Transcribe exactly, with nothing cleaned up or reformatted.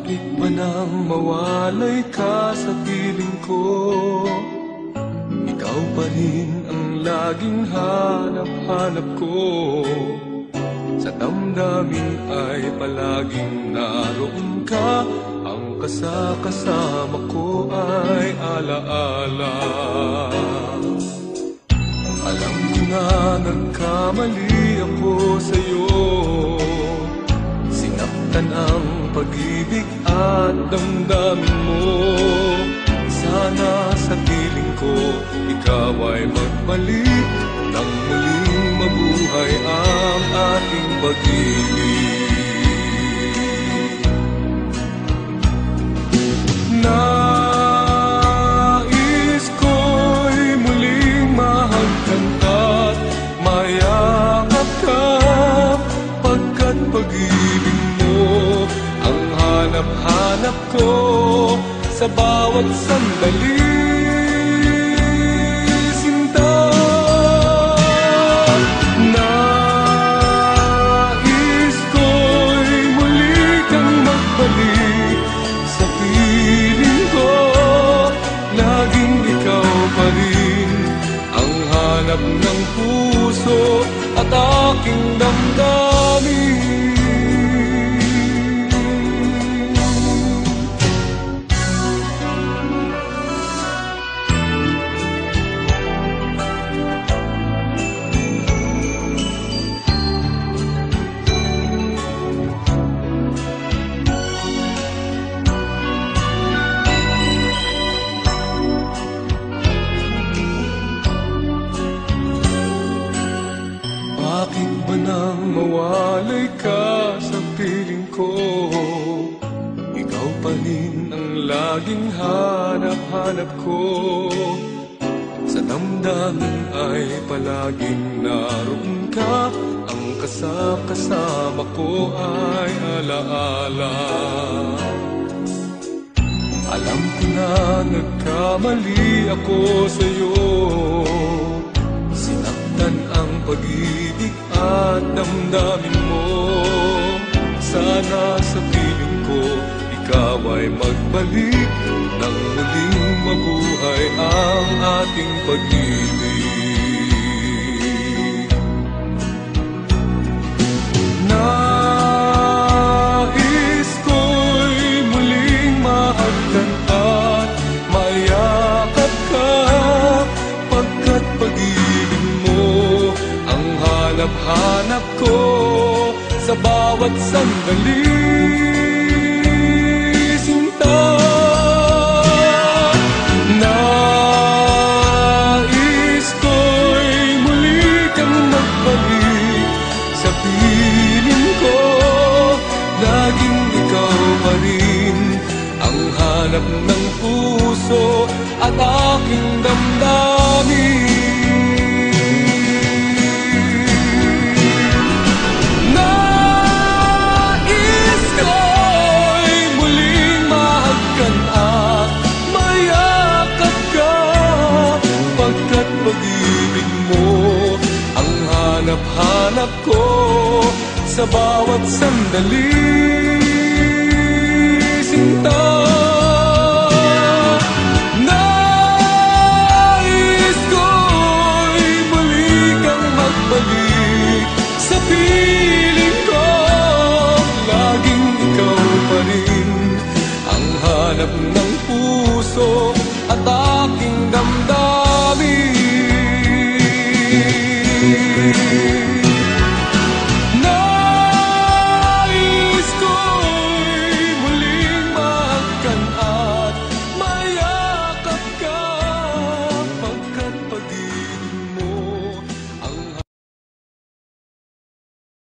Bakit ba nang mawalay ka sa piling ko? Ikaw pa rin ang laging hanap-hanap ko. Sa damdamin ay palaging naroon ka. Ang kasakasama ko ay alaala. Alam ko na nagkamali ako sa'yo. Sinaktan ang pag-ibig at damdamin mo. Sana sa piling ko ikaw ay magbalik nang muling mabuhay ang ating pag-ibig. Nais ko'y muling mahagkan at mayakap ka, pagkat pag-ibig mo ang hanap-hanap ko sa bawat sandali. Sinta, nais ko'y muli kang magbalik sa piling ko. Laging ikaw pa rin ang hanap ng puso at aking damdamin. Bakit ba nang mawalay ka sa piling ko? Ikaw pa rin ang laging hanap-hanap ko. Sa damdamin ay palaging naroon ka. Ang kasakasama ko ay alaala. Alam ko na nagkamali ako sa'yo. Sinaktan ang pag-ibig at damdamin mo. Sana sa piling ko ikaw ay magbalik nang muling mabuhay ang ating pag-ibig. Nais ko'y muling mahagkan at mayakap ka, pagkat pag-ibig mo ang hanap-hanap ko sa bawat sandali. Sinta, nais ko'y muli kang magbalik sa piling ko. Laging ikaw pa rin ang hanap ng puso at aking damdamin. Pag-ibig mo ang hanap-hanap ko sa bawat sandali. Sinta, nais ko'y muli kang magbalik sa piling ko. Laging ikaw pa rin ang hanap ng puso